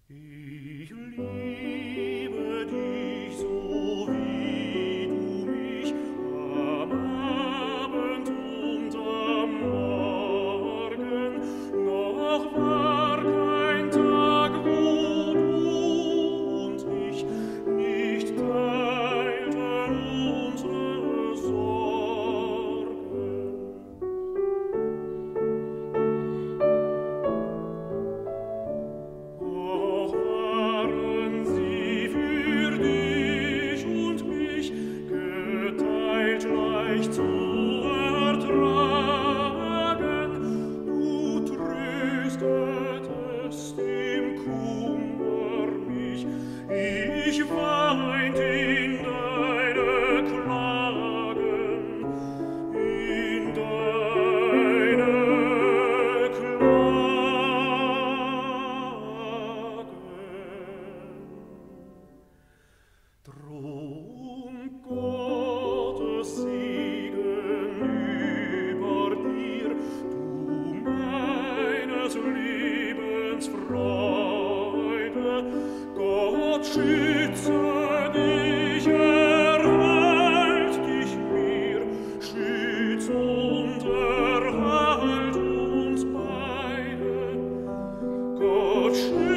Ich liebe dich so, wie du mich am Abend und am Morgen. Noch war kein Tag, wo du und ich nicht teilten unsere Sorgen. Auch waren sie für dich und mich geteilt leicht zu ertragen. Du tröstetest im Kummer mich, ich weint in deine Klagen, in deine Klagen. Drum Gottes Segen über dir, du meines Lebens Freude. Gott schütze dich, erhalt dich mir, schütz und erhalt uns beide. Gott schütze